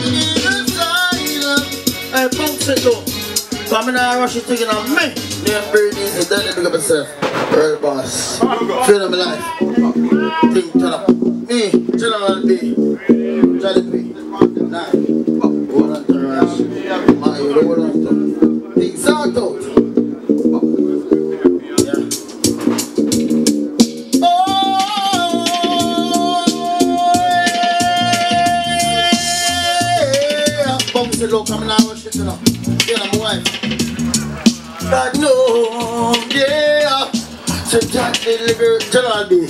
Hey, bounce it though. Come in and rush it taking on me. Name Brady is dead, big up yourself. Real boss. Feel my life. Think, turn up. Me, General B. Jolly B. Nah. Hold on to rush. Man, you don't hold on to. Think sort out. Yeah. Oh, bounce it low, come in and rush it, you know. My wife. God no, yeah. So that little girl, General B.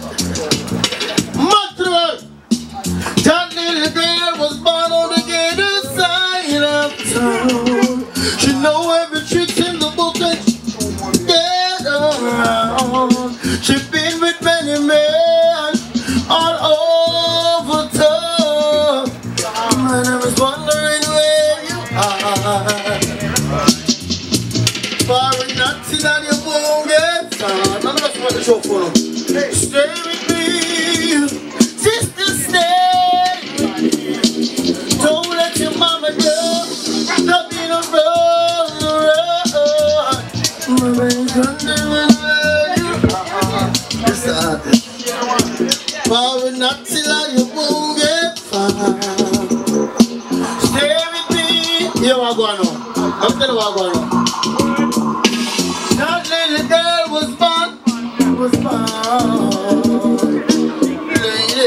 Material. That little girl was born on the other side of town. She know every trick in the book and she get around. She been with many men all over town. And I was wondering where you are. Foreign nuts on your bones, son. I'm not going to show for them. Stay with me, sister, stay with me. Don't let your mama go. Don't be no road. Mama is wondering where you are. Foreign nuts on your bones, stay with me. Here I go now. I'm telling you what I go now. That little girl was born, lady,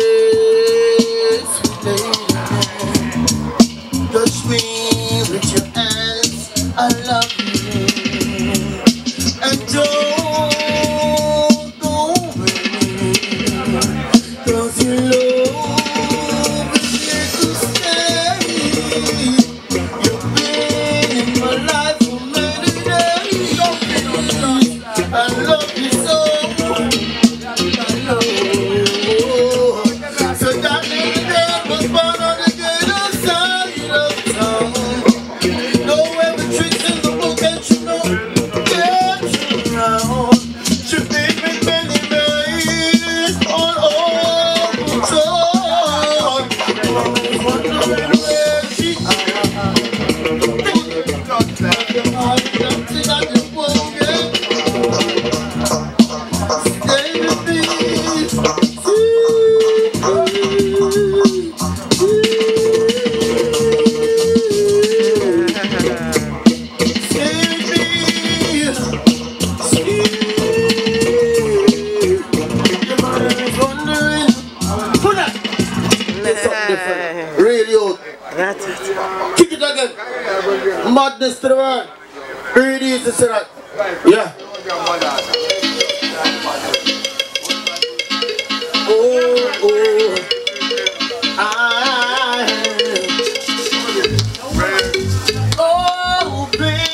sweet lady. Touch me with your hands, I love you. And don't go away, 'cause your love is here to stay. You've been in my life for many days. I love you so. I love you. So that little girl was born on the other side of town. Know every trick in the book and she know get around. She been with many men all over town. I was wondering where she kick it again. Madness to the world. Very easy to say that. Yeah. Oh, oh,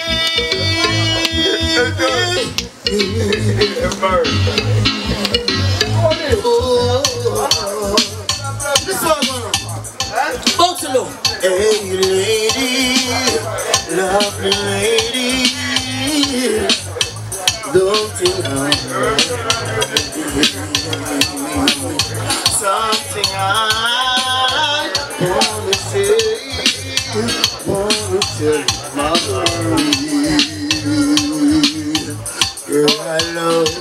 this one. Bounce it low. Hey lady, lovely lady, don't you know something I wanna tell my girl, I love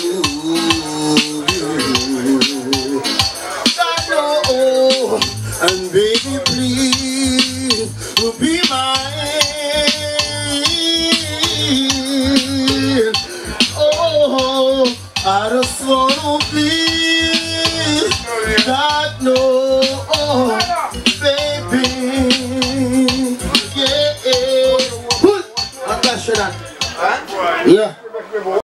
you. I know, and baby, please, will be mine. Oh, I just wanna please God, no, baby, yeah. I'm that. Yeah.